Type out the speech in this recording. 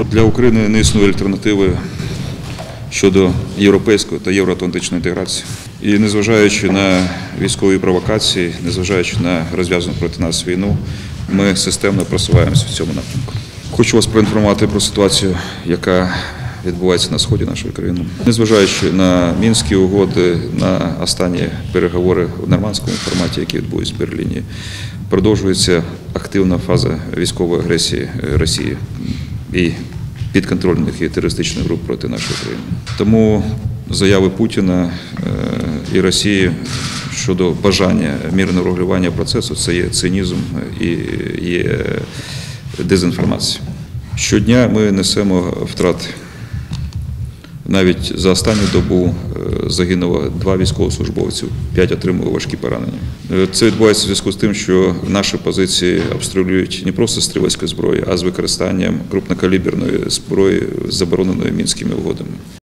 Для України не існує альтернативи щодо європейської та євроатлантичної інтеграції. І незважаючи на військові провокації, незважаючи на розв'язану проти нас війну, ми системно просуваємося в цьому напрямку. Хочу вас проінформувати про ситуацію, яка відбувається на сході нашої країни. Незважаючи на Мінські угоди, на останні переговори в нормандському форматі, які відбулись в Берліні, продовжується активна фаза військової агресії Росії і підконтрольних і терористичних груп проти нашої країни. Тому заяви Путіна і Росії щодо бажання мирного регулювання процесу – це є цинізм і є дезінформація. Щодня ми несемо втрати. Навіть за останню добу загинуло 2 військовослужбовців, 5 отримали важкі поранення. Це відбувається в зв'язку з тим, що наші позиції обстрілюють не просто стрілецькою зброєю, а з використанням крупнокаліберної зброї, забороненої Мінськими угодами.